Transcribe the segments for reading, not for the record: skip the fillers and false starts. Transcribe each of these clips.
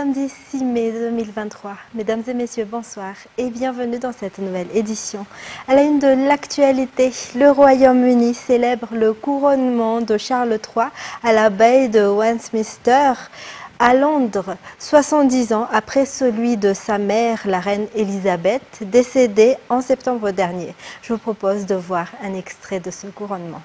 samedi 6 mai 2023. Mesdames et messieurs, bonsoir et bienvenue dans cette nouvelle édition. À la une de l'actualité, le Royaume-Uni célèbre le couronnement de Charles III à l'abbaye de Westminster à Londres, 70 ans après celui de sa mère, la reine Elisabeth, décédée en septembre dernier. Je vous propose de voir un extrait de ce couronnement.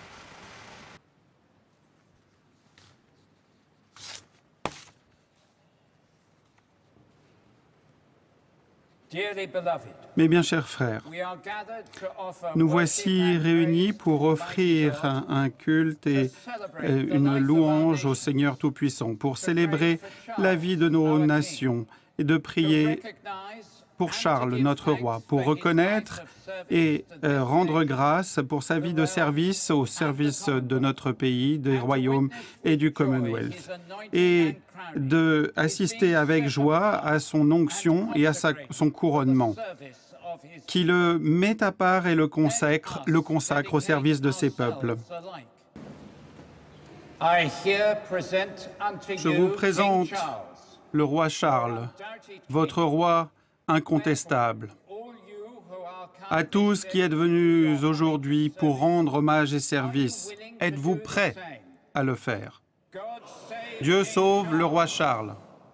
Mes bien chers frères, nous voici réunis pour offrir un culte et une louange au Seigneur Tout-Puissant, pour célébrer la vie de nos nations et de prier pour Charles, notre roi, pour reconnaître et rendre grâce pour sa vie de service au service de notre pays, des royaumes et du Commonwealth, et d'assister avec joie à son onction et à son couronnement, qui le met à part et le consacre au service de ses peuples. Je vous présente le roi Charles, votre roi incontestable. À tous qui êtes venus aujourd'hui pour rendre hommage et service, êtes-vous prêts à le faire? Dieu sauve le roi Charles.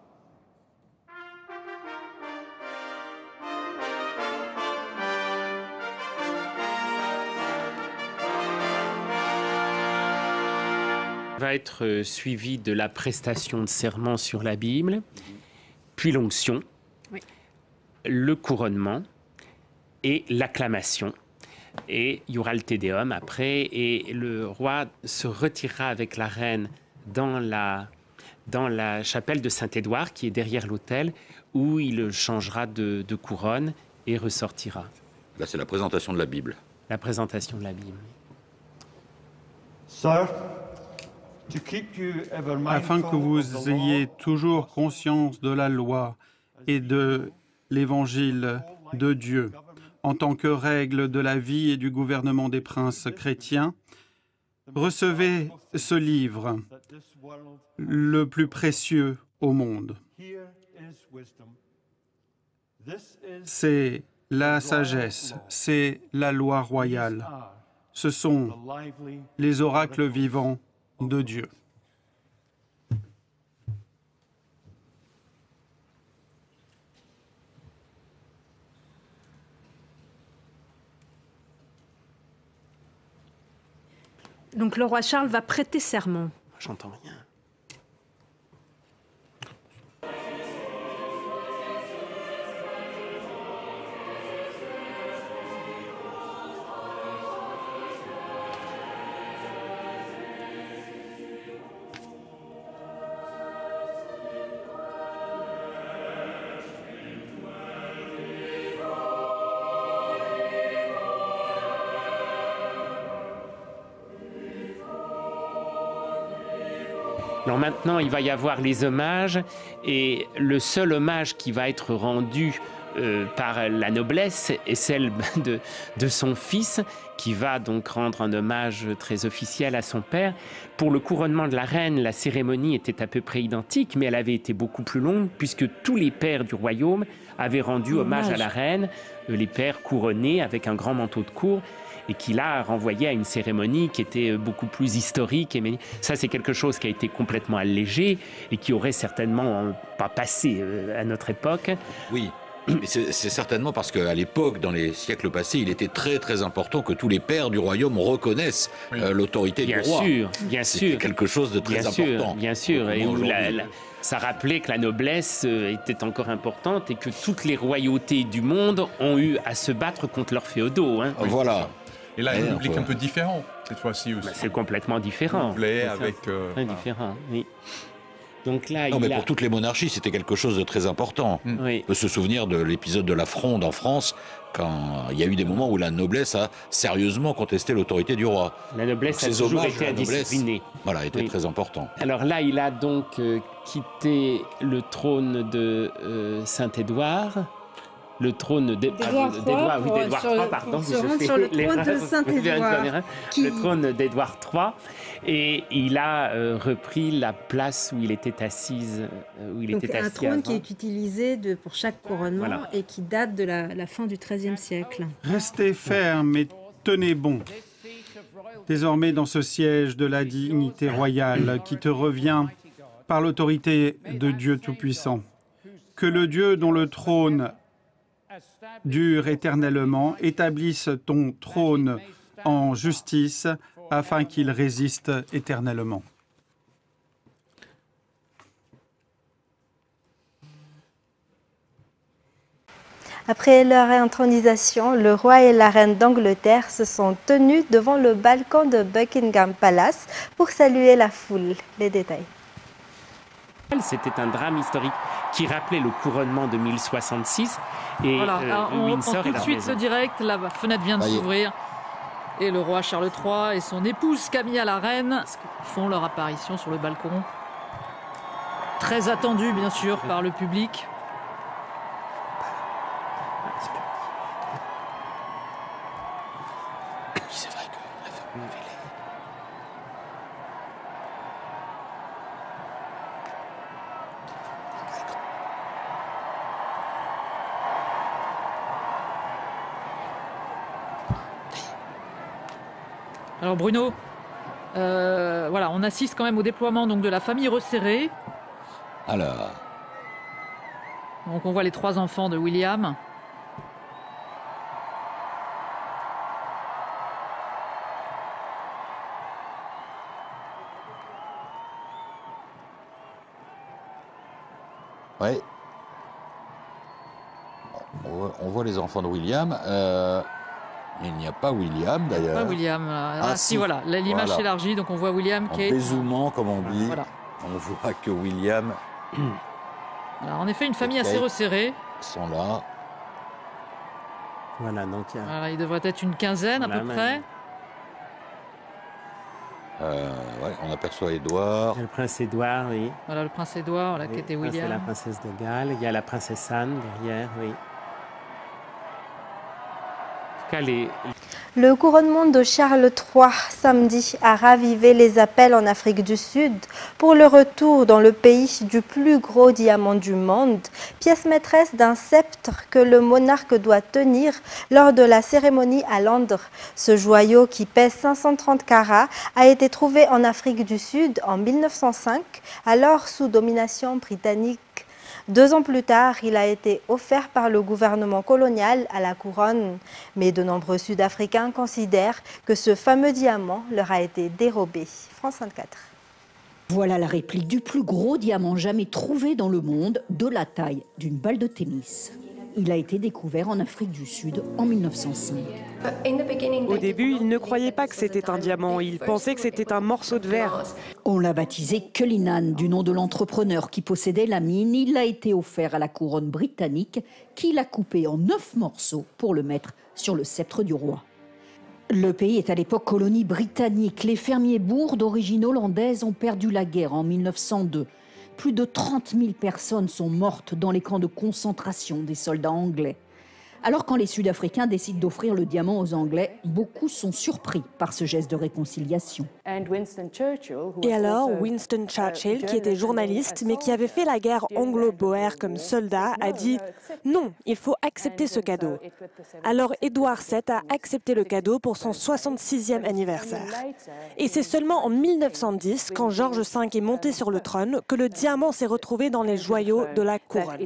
Va être suivi de la prestation de serment sur la Bible, puis l'onction, le couronnement et l'acclamation. Et il y aura le Te Deum après, et le roi se retirera avec la reine dans la chapelle de Saint-Édouard, qui est derrière l'autel, où il changera de couronne et ressortira. Là, c'est la présentation de la Bible. La présentation de la Bible. Afin que vous ayez toujours conscience de la loi et de l'Évangile de Dieu, en tant que règle de la vie et du gouvernement des princes chrétiens, recevez ce livre, le plus précieux au monde. C'est la sagesse, c'est la loi royale. Ce sont les oracles vivants de Dieu. Donc le roi Charles va prêter serment. J'entends rien. Alors maintenant, il va y avoir les hommages, et le seul hommage qui va être rendu par la noblesse est celle de son fils, qui va donc rendre un hommage très officiel à son père. Pour le couronnement de la reine, la cérémonie était à peu près identique, mais elle avait été beaucoup plus longue, puisque tous les pères du royaume avaient rendu hommage à la reine, les pères couronnés avec un grand manteau de cour, et qui là renvoyait à une cérémonie qui était beaucoup plus historique. Et ça, c'est quelque chose qui a été complètement allégé et qui aurait certainement pas passé à notre époque. Oui. Mais c'est certainement parce qu'à l'époque, dans les siècles passés, il était très très important que tous les pères du royaume reconnaissent l'autorité du roi. Bien sûr. C'est quelque chose de très important. Bien sûr. Et où ça rappelait que la noblesse était encore importante et que toutes les royautés du monde ont eu à se battre contre leurs féodaux. Hein. Voilà. Et là, un public un peu différent, cette fois-ci aussi. C'est complètement différent. Avec... Très différent, oui. Donc là, non, mais pour toutes les monarchies, c'était quelque chose de très important. Oui. On peut se souvenir de l'épisode de la Fronde en France, quand il y a eu des moments où la noblesse a sérieusement contesté l'autorité du roi. La noblesse a toujours été indisciplinée. Voilà, était très important. Alors là, il a donc quitté le trône de Saint-Édouard. le trône d'Édouard III, pardon, sur le trône de Saint-Édouard. Le trône d'Édouard III, et il a repris la place où il était assis. Un trône qui est utilisé pour chaque couronnement et qui date de la fin du XIIIe siècle. Restez fermes et tenez bon. Désormais, dans ce siège de la dignité royale qui te revient par l'autorité de Dieu Tout-Puissant, que le Dieu dont le trône dure éternellement établisse ton trône en justice afin qu'il résiste éternellement. Après leur intronisation, le roi et la reine d'Angleterre se sont tenus devant le balcon de Buckingham Palace pour saluer la foule. Les détails. C'était un drame historique qui rappelait le couronnement de 1066. Et voilà, Windsor tout de suite le direct, la fenêtre vient de s'ouvrir. Et le roi Charles III et son épouse Camilla la reine font leur apparition sur le balcon. Très attendu bien sûr par le public. C'est vrai que la famille Alors Bruno, voilà, on assiste quand même au déploiement donc, de la famille resserrée. Alors. Donc on voit les 3 enfants de William. Ouais. On voit les enfants de William. Il n'y a pas William d'ailleurs. Pas William. Si voilà, l'image s'élargit, donc on voit William qui est... En dézoomant, comme on dit, voilà. On voit que William... Voilà, en effet, une famille assez resserrée. Ils sont là. Voilà, donc il devrait être une quinzaine à peu près. Ouais, on aperçoit Édouard. Le prince Édouard, oui. Voilà, le prince Édouard, là, qui était William. C'est la princesse de Galles. Il y a la princesse Anne derrière, oui. Le couronnement de Charles III samedi a ravivé les appels en Afrique du Sud pour le retour dans le pays du plus gros diamant du monde, pièce maîtresse d'un sceptre que le monarque doit tenir lors de la cérémonie à Londres. Ce joyau qui pèse 530 carats a été trouvé en Afrique du Sud en 1905, alors sous domination britannique. 2 ans plus tard, il a été offert par le gouvernement colonial à la couronne. Mais de nombreux Sud-Africains considèrent que ce fameux diamant leur a été dérobé. France 24. Voilà la réplique du plus gros diamant jamais trouvé dans le monde, de la taille d'une balle de tennis. Il a été découvert en Afrique du Sud en 1905. Au début, ils ne croyaient pas que c'était un diamant, ils pensaient que c'était un morceau de verre. On l'a baptisé Cullinan, du nom de l'entrepreneur qui possédait la mine. Il a été offert à la couronne britannique, qui l'a coupé en 9 morceaux pour le mettre sur le sceptre du roi. Le pays est à l'époque colonie britannique. Les fermiers boers d'origine hollandaise ont perdu la guerre en 1902. Plus de 30 000 personnes sont mortes dans les camps de concentration des soldats anglais. Alors quand les Sud-Africains décident d'offrir le diamant aux Anglais, beaucoup sont surpris par ce geste de réconciliation. Et alors, Winston Churchill, qui était journaliste, mais qui avait fait la guerre anglo-boère comme soldat, a dit « Non, il faut accepter ce cadeau ». Alors Édouard VII a accepté le cadeau pour son 66e anniversaire. Et c'est seulement en 1910, quand George V est monté sur le trône, que le diamant s'est retrouvé dans les joyaux de la couronne.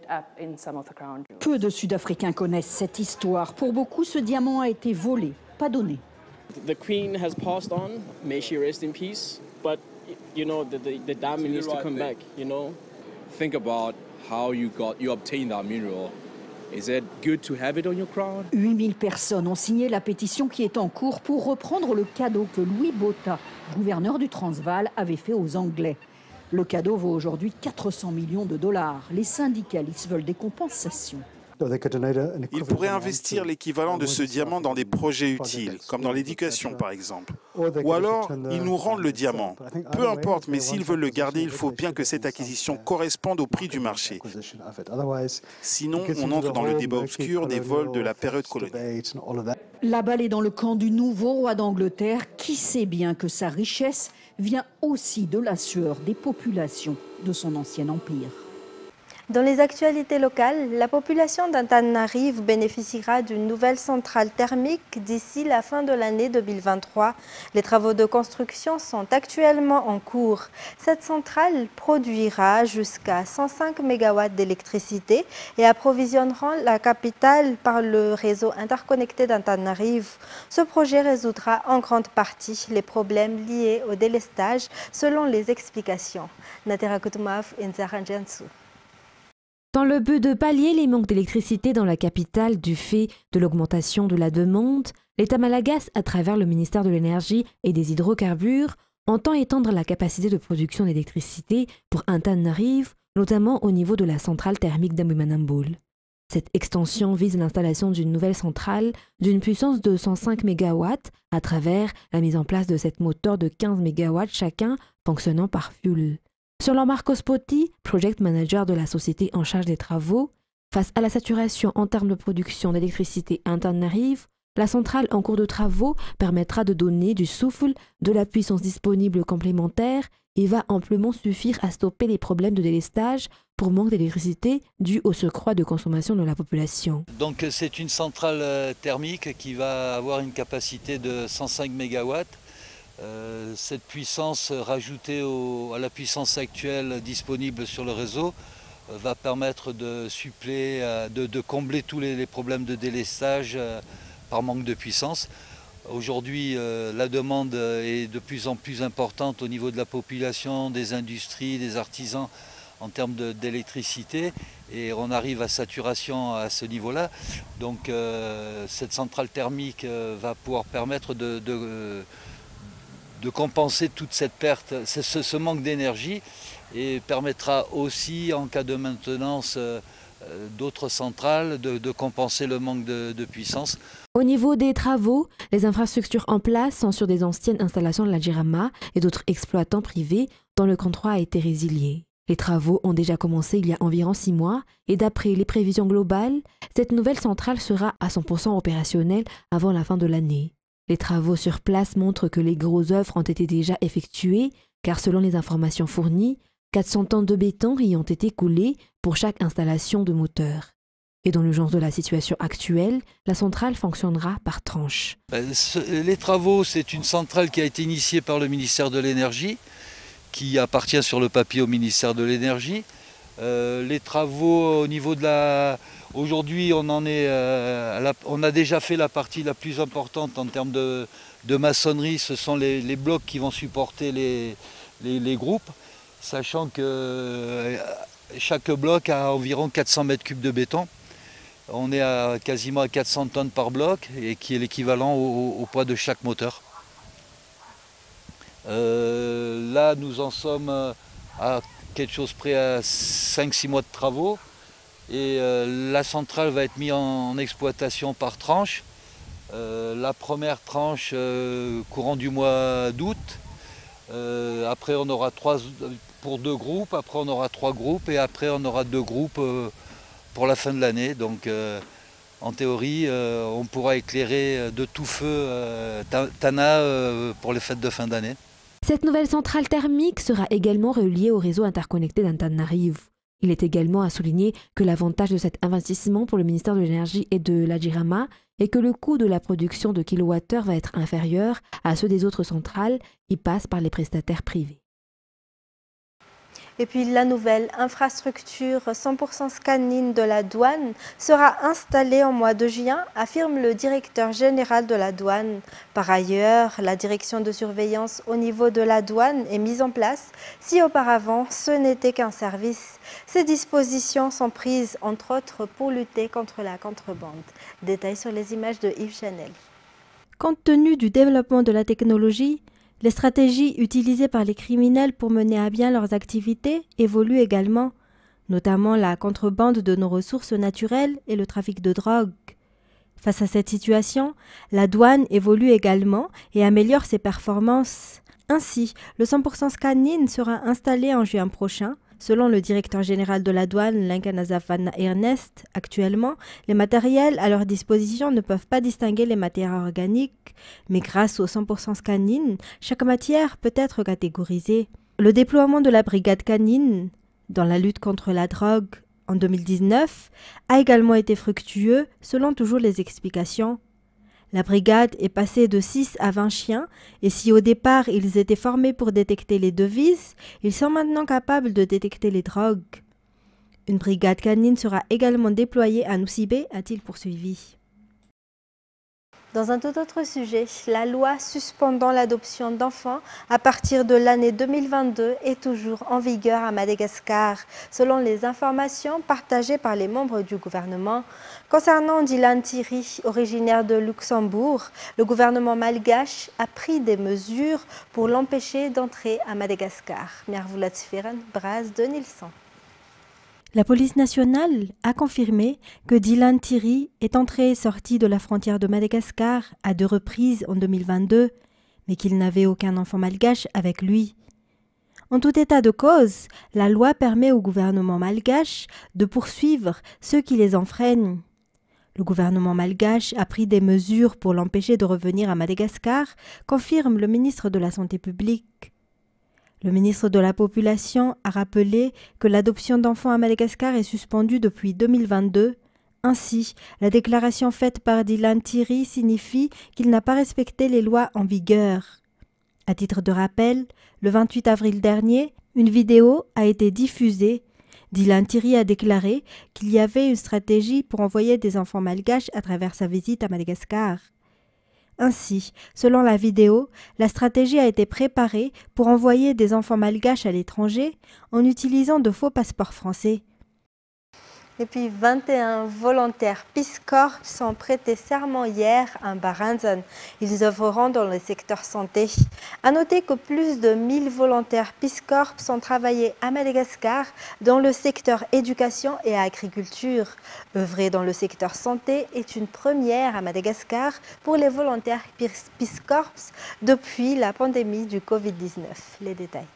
Peu de Sud-Africains connaissent cette histoire. Pour beaucoup, ce diamant a été volé, pas donné. The Queen has passed on, may she rest in peace, but you know the diamond needs to come back, you know. Think about how you obtained that mineral. Is it good to have it on your crown? 8000 personnes ont signé la pétition qui est en cours pour reprendre le cadeau que Louis Botha, gouverneur du Transvaal, avait fait aux Anglais. Le cadeau vaut aujourd'hui 400 millions de dollars. Les syndicalistes veulent des compensations. Ils pourraient investir l'équivalent de ce diamant dans des projets utiles, comme dans l'éducation par exemple. Ou alors, ils nous rendent le diamant. Peu importe, mais s'ils veulent le garder, il faut bien que cette acquisition corresponde au prix du marché. Sinon, on entre dans le débat obscur des vols de la période coloniale. La balle est dans le camp du nouveau roi d'Angleterre qui sait bien que sa richesse vient aussi de la sueur des populations de son ancien empire. Dans les actualités locales, la population d'Antananarive bénéficiera d'une nouvelle centrale thermique d'ici la fin de l'année 2023. Les travaux de construction sont actuellement en cours. Cette centrale produira jusqu'à 105 MW d'électricité et approvisionnera la capitale par le réseau interconnecté d'Antananarive. Ce projet résoudra en grande partie les problèmes liés au délestage selon les explications. Natera Kutumav et Nzaran Jansu. Dans le but de pallier les manques d'électricité dans la capitale du fait de l'augmentation de la demande, l'État malagasy, à travers le ministère de l'Énergie et des Hydrocarbures, entend étendre la capacité de production d'électricité pour Antananarive, notamment au niveau de la centrale thermique d'Ambumanamboul. Cette extension vise l'installation d'une nouvelle centrale d'une puissance de 105 MW à travers la mise en place de 7 moteurs de 15 MW chacun fonctionnant par fioul. Selon Marcos Potti, project manager de la société en charge des travaux, face à la saturation en termes de production d'électricité à Antananarive, la centrale en cours de travaux permettra de donner du souffle, de la puissance disponible complémentaire et va amplement suffire à stopper les problèmes de délestage pour manque d'électricité dû au surcroît de consommation de la population. Donc c'est une centrale thermique qui va avoir une capacité de 105 MW. Cette puissance rajoutée à la puissance actuelle disponible sur le réseau va permettre de suppléer, de combler tous les problèmes de délestage par manque de puissance. Aujourd'hui, la demande est de plus en plus importante au niveau de la population, des industries, des artisans en termes d'électricité et on arrive à saturation à ce niveau-là. Donc cette centrale thermique va pouvoir permettre de compenser toute cette perte, ce manque d'énergie et permettra aussi en cas de maintenance d'autres centrales de compenser le manque de puissance. Au niveau des travaux, les infrastructures en place sont sur des anciennes installations de la Jirama et d'autres exploitants privés dont le contrat a été résilié. Les travaux ont déjà commencé il y a environ 6 mois et d'après les prévisions globales, cette nouvelle centrale sera à 100% opérationnelle avant la fin de l'année. Les travaux sur place montrent que les grosses œuvres ont été déjà effectuées, car selon les informations fournies, 400 tonnes de béton y ont été coulées pour chaque installation de moteur. Et dans l'urgence de la situation actuelle, la centrale fonctionnera par tranches. Les travaux, c'est une centrale qui a été initiée par le ministère de l'Énergie, qui appartient sur le papier au ministère de l'Énergie. Les travaux au niveau de la... Aujourd'hui, on a déjà fait la partie la plus importante en termes de maçonnerie. Ce sont les blocs qui vont supporter les groupes, sachant que chaque bloc a environ 400 mètres cubes de béton. On est quasiment à 400 tonnes par bloc, et qui est l'équivalent au poids de chaque moteur. Là, nous en sommes à quelque chose près à 5-6 mois de travaux. Et la centrale va être mise en exploitation par tranche. La première tranche courant du mois d'août. Après on aura 3 pour 2 groupes, après on aura 3 groupes et après on aura 2 groupes pour la fin de l'année. Donc en théorie on pourra éclairer de tout feu Tana pour les fêtes de fin d'année. Cette nouvelle centrale thermique sera également reliée au réseau interconnecté d'Antananarive. Il est également à souligner que l'avantage de cet investissement pour le ministère de l'Énergie et de la Jirama est que le coût de la production de kilowattheure va être inférieur à ceux des autres centrales qui passent par les prestataires privés. Et puis la nouvelle infrastructure 100% scanning de la douane sera installée en mois de juin, affirme le directeur général de la douane. Par ailleurs, la direction de surveillance au niveau de la douane est mise en place, si auparavant ce n'était qu'un service. Ces dispositions sont prises entre autres pour lutter contre la contrebande. Détails sur les images de Yves Chanel. Compte tenu du développement de la technologie, les stratégies utilisées par les criminels pour mener à bien leurs activités évoluent également. notamment la contrebande de nos ressources naturelles et le trafic de drogue. Face à cette situation, la douane évolue également et améliore ses performances. Ainsi, le 100% Scanning sera installé en juin prochain. Selon le directeur général de la douane, Lankanazaf Van Ernest, actuellement, les matériels à leur disposition ne peuvent pas distinguer les matières organiques, mais grâce au 100% Scanning, chaque matière peut être catégorisée. Le déploiement de la brigade canine dans la lutte contre la drogue en 2019 a également été fructueux, selon toujours les explications. La brigade est passée de 6 à 20 chiens et si au départ ils étaient formés pour détecter les devises, ils sont maintenant capables de détecter les drogues. Une brigade canine sera également déployée à Nosibé, a-t-il poursuivi. Dans un tout autre sujet, la loi suspendant l'adoption d'enfants à partir de l'année 2022 est toujours en vigueur à Madagascar, selon les informations partagées par les membres du gouvernement. Concernant Dylan Thierry, originaire de Luxembourg, le gouvernement malgache a pris des mesures pour l'empêcher d'entrer à Madagascar. Mervoulatsfiren, Braz de Nilsson. La police nationale a confirmé que Dylan Thierry est entré et sorti de la frontière de Madagascar à 2 reprises en 2022, mais qu'il n'avait aucun enfant malgache avec lui. En tout état de cause, la loi permet au gouvernement malgache de poursuivre ceux qui les enfreignent. Le gouvernement malgache a pris des mesures pour l'empêcher de revenir à Madagascar, confirme le ministre de la Santé publique. Le ministre de la Population a rappelé que l'adoption d'enfants à Madagascar est suspendue depuis 2022. Ainsi, la déclaration faite par Dylan Thierry signifie qu'il n'a pas respecté les lois en vigueur. À titre de rappel, le 28 avril dernier, une vidéo a été diffusée. Dylan Thierry a déclaré qu'il y avait une stratégie pour envoyer des enfants malgaches à travers sa visite à Madagascar. Ainsi, selon la vidéo, la stratégie a été préparée pour envoyer des enfants malgaches à l'étranger en utilisant de faux passeports français. Et puis 21 volontaires Peace Corps sont prêtés serment hier à Baranzan. Ils œuvreront dans le secteur santé. À noter que plus de 1000 volontaires Peace Corps ont travaillé à Madagascar dans le secteur éducation et agriculture. Œuvrer dans le secteur santé est une première à Madagascar pour les volontaires Peace Corps depuis la pandémie du Covid-19. Les détails.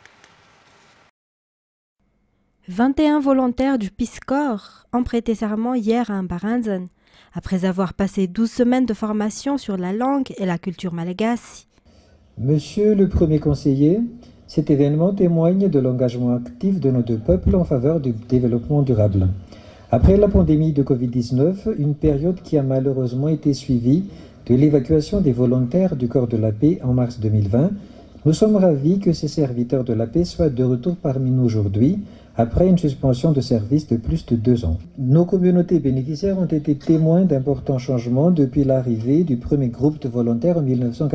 21 volontaires du Peace Corps ont prêté serment hier à Baranzan, après avoir passé 12 semaines de formation sur la langue et la culture malagasy. Monsieur le Premier conseiller, cet événement témoigne de l'engagement actif de nos deux peuples en faveur du développement durable. Après la pandémie de Covid-19, une période qui a malheureusement été suivie de l'évacuation des volontaires du corps de la paix en mars 2020, nous sommes ravis que ces serviteurs de la paix soient de retour parmi nous aujourd'hui, après une suspension de service de plus de 2 ans. Nos communautés bénéficiaires ont été témoins d'importants changements depuis l'arrivée du premier groupe de volontaires en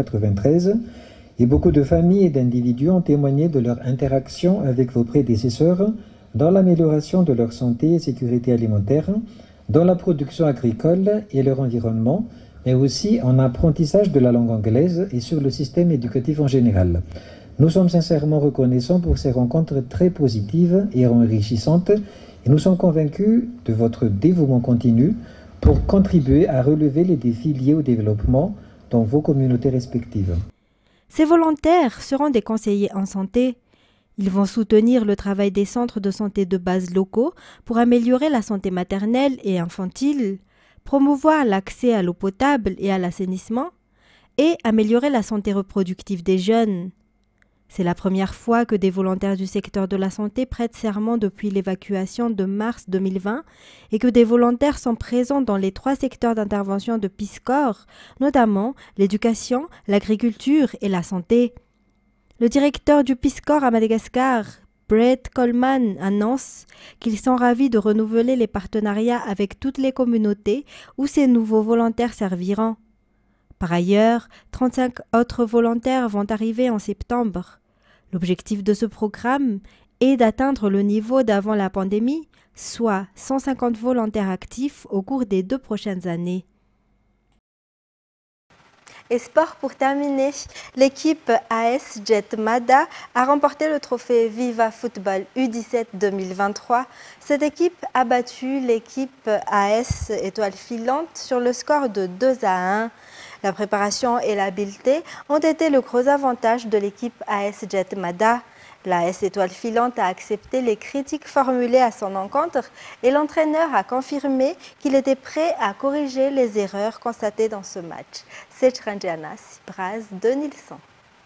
1993 et beaucoup de familles et d'individus ont témoigné de leur interaction avec vos prédécesseurs dans l'amélioration de leur santé et sécurité alimentaire, dans la production agricole et leur environnement, mais aussi en apprentissage de la langue anglaise et sur le système éducatif en général. Nous sommes sincèrement reconnaissants pour ces rencontres très positives et enrichissantes et nous sommes convaincus de votre dévouement continu pour contribuer à relever les défis liés au développement dans vos communautés respectives. Ces volontaires seront des conseillers en santé. Ils vont soutenir le travail des centres de santé de base locaux pour améliorer la santé maternelle et infantile, promouvoir l'accès à l'eau potable et à l'assainissement et améliorer la santé reproductive des jeunes. C'est la première fois que des volontaires du secteur de la santé prêtent serment depuis l'évacuation de mars 2020 et que des volontaires sont présents dans les 3 secteurs d'intervention de Peace Corps, notamment l'éducation, l'agriculture et la santé. Le directeur du Peace Corps à Madagascar, Brett Coleman, annonce qu'ils sont ravis de renouveler les partenariats avec toutes les communautés où ces nouveaux volontaires serviront. Par ailleurs, 35 autres volontaires vont arriver en septembre. L'objectif de ce programme est d'atteindre le niveau d'avant la pandémie, soit 150 volontaires actifs au cours des 2 prochaines années. Et sport pour terminer, l'équipe AS Jet Mada a remporté le trophée Viva Football U17 2023. Cette équipe a battu l'équipe AS Étoile Filante sur le score de 2-1. La préparation et l'habileté ont été le gros avantage de l'équipe AS Jet Mada. L'AS Étoile Filante a accepté les critiques formulées à son encontre et l'entraîneur a confirmé qu'il était prêt à corriger les erreurs constatées dans ce match. C'est Ranjana Sibraz de Nilsson.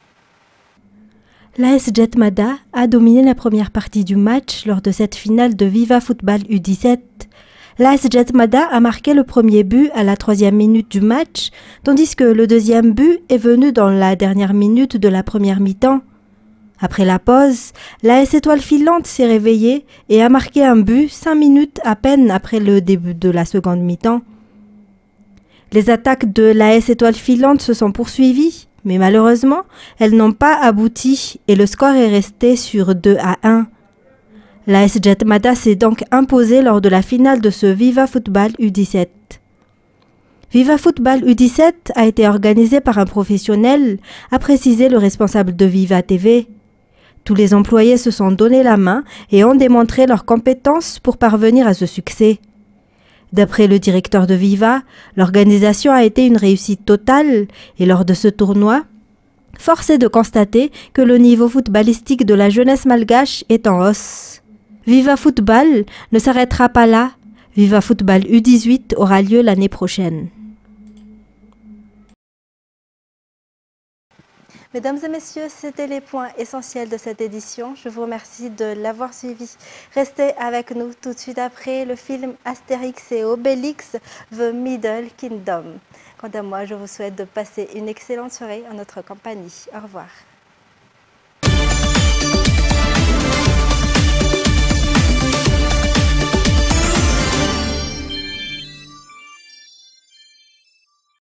L'AS Jet Mada a dominé la première partie du match lors de cette finale de Viva Football U17. L'AS Jet Mada a marqué le premier but à la 3e minute du match, tandis que le deuxième but est venu dans la dernière minute de la première mi-temps. Après la pause, l'AS Étoile Filante s'est réveillée et a marqué un but 5 minutes à peine après le début de la seconde mi-temps. Les attaques de l'AS Étoile Filante se sont poursuivies, mais malheureusement, elles n'ont pas abouti et le score est resté sur 2-1. L'AS Jet Mada s'est donc imposée lors de la finale de ce Viva Football U17. Viva Football U17 a été organisé par un professionnel, a précisé le responsable de Viva TV. Tous les employés se sont donné la main et ont démontré leurs compétences pour parvenir à ce succès. D'après le directeur de Viva, l'organisation a été une réussite totale et lors de ce tournoi, force est de constater que le niveau footballistique de la jeunesse malgache est en hausse. Viva Football ne s'arrêtera pas là. Viva Football U18 aura lieu l'année prochaine. Mesdames et messieurs, c'était les points essentiels de cette édition. Je vous remercie de l'avoir suivi. Restez avec nous tout de suite après le film Astérix et Obélix, The Middle Kingdom. Quant à moi, je vous souhaite de passer une excellente soirée en notre compagnie. Au revoir.